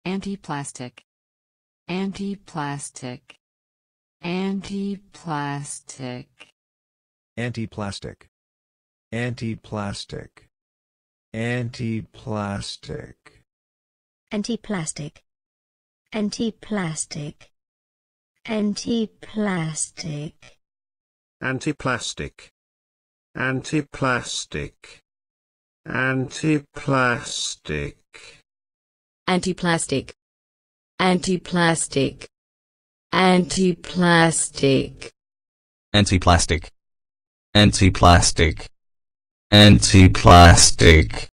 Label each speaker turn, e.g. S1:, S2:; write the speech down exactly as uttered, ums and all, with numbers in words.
S1: antiplastic, antiplastic, antiplastic,
S2: antiplastic, antiplastic, antiplastic,
S3: antiplastic, antiplastic, antiplastic,
S4: antiplastic, antiplastic, antiplastic,
S5: antiplastic, antiplastic, antiplastic,
S6: antiplastic, antiplastic, antiplastic.